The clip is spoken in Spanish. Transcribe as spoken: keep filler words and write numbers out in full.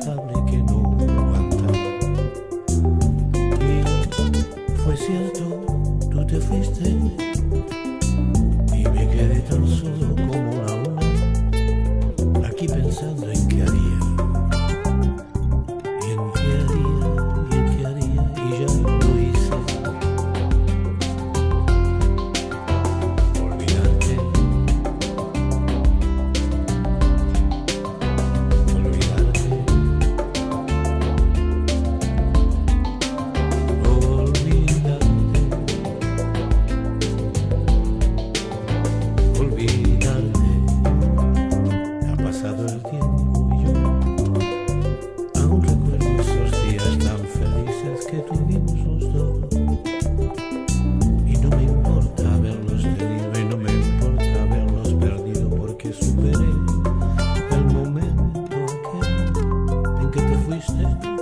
insoportable que no aguantaba. Y fue cierto, tú te fuiste y me quedé tan solo como la una, aquí pensando en qué haría, y en qué haría, y en qué haría, y ya lo hice. Olvidarte, olvidarte, olvidarte, olvidarte. Ha pasado el tiempo y yo aún recuerdo esos días tan felices que tuvimos los dos. Y no me importa haberlos tenido y no me importa haberlos perdido, porque superé el momento aquel en que te fuiste.